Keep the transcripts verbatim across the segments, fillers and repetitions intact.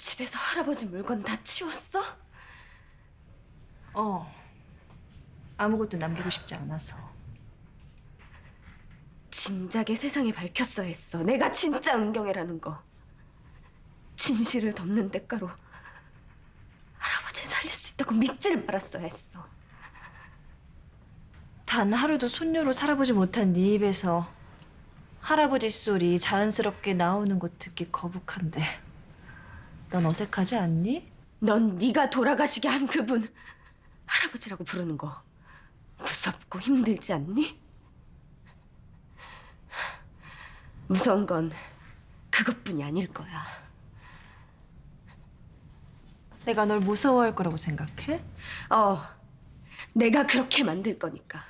집에서 할아버지 물건 다 치웠어? 어. 아무것도 남기고 싶지 않아서. 진작에 세상에 밝혔어야 했어. 내가 진짜 은경이라는 거. 진실을 덮는 대가로 할아버지를 살릴 수 있다고 믿질 말았어야 했어. 단 하루도 손녀로 살아보지 못한 네 입에서 할아버지 소리 자연스럽게 나오는 거 듣기 거북한데 넌 어색하지 않니? 넌 네가 돌아가시게 한 그분 할아버지라고 부르는 거 무섭고 힘들지 않니? 무서운 건 그것뿐이 아닐 거야. 내가 널 무서워할 거라고 생각해? 어, 내가 그렇게 만들 거니까.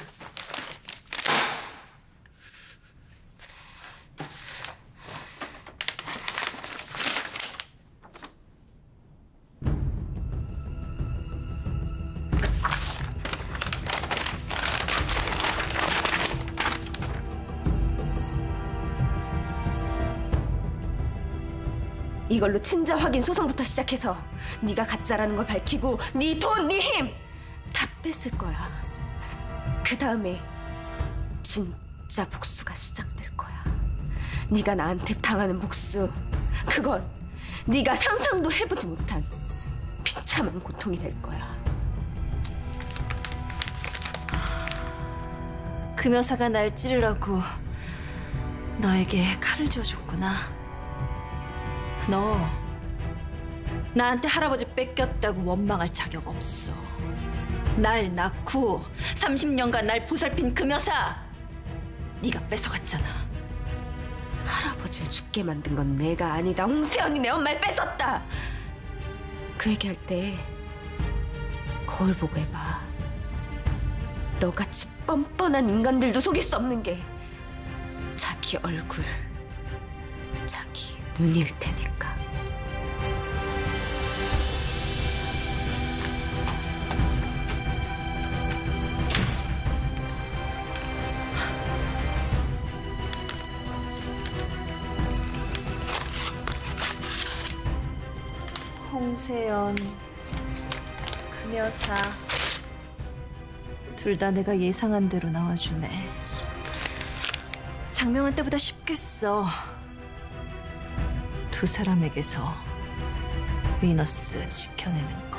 이걸로 친자 확인 소송부터 시작해서 네가 가짜라는 걸 밝히고 네 돈, 네 힘 다 뺐을 거야. 그 다음에 진짜 복수가 시작될 거야. 네가 나한테 당하는 복수, 그건 네가 상상도 해보지 못한 비참한 고통이 될 거야. 금여사가 날 찌르라고 너에게 칼을 쥐어줬구나. 너 나한테 할아버지 뺏겼다고 원망할 자격 없어. 날 낳고 삼십 년간 날 보살핀 금여사 네가 뺏어갔잖아. 할아버지를 죽게 만든 건 내가 아니다. 홍세연이 내 엄마를 뺏었다. 그 얘기할 때 거울 보고 해봐. 너같이 뻔뻔한 인간들도 속일 수 없는 게 자기 얼굴, 자기 눈일 테니까. 홍세연, 금여사 둘 다 내가 예상한 대로 나와주네. 장명한 때보다 쉽겠어. 두 사람에게서 위너스 지켜내는 거.